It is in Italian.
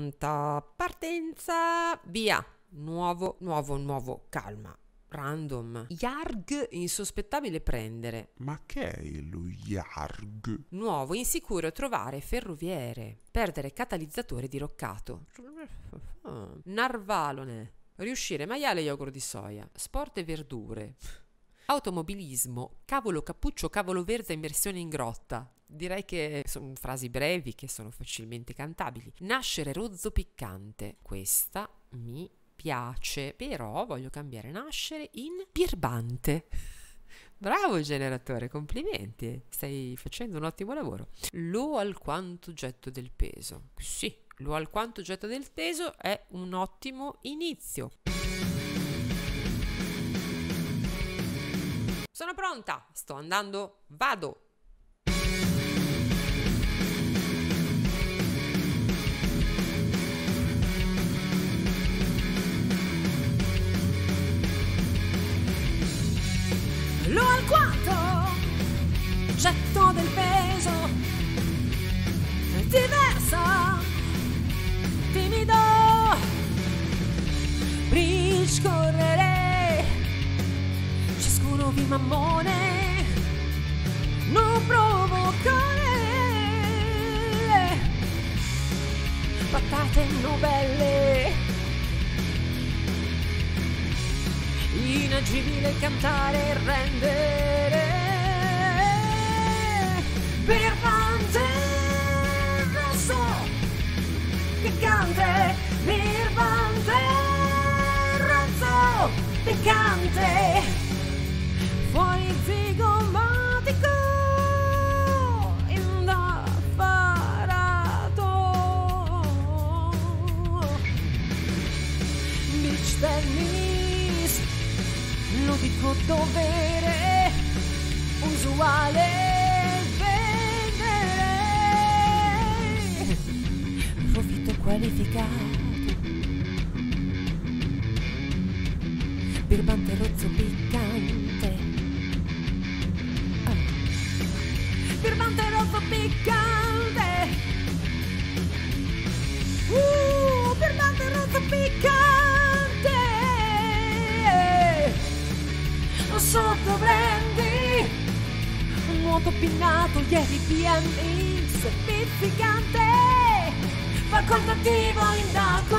Pronta, partenza, via. Nuovo, calma. Random. Yarg, insospettabile prendere. Ma che è lo Yarg? Nuovo, insicuro trovare ferroviere. Perdere catalizzatore diroccato. Narvalone. Riuscire maiale yogurt di soia. Sport e verdure. Automobilismo. Cavolo cappuccio, cavolo verza, immersione in grotta. Direi che sono frasi brevi che sono facilmente cantabili. Nascere rozzo piccante. Questa mi piace, però voglio cambiare nascere in birbante. Bravo generatore, complimenti, stai facendo un ottimo lavoro. Lo alquanto getto del peso. Sì, lo alquanto getto del peso è un ottimo inizio. Sono pronta, sto andando, vado. Lo alquanto getto del peso, diversa, timido, riscorrere, ciascuno vi mammone, non provocare, patate novelle, inagibile cantare e rendere, birbante rosso piccante, birbante rosso piccante, fuori zigomatico, indaffarato, beach tennis, lo dico dovere, usuale vendere, profitto qualificato, birbante rozzo piccante, birbante rozzo piccante, birbante rozzo piccante, sotto prendi un nuoto pinnato, ieri BMX pizzicante, facoltativo in da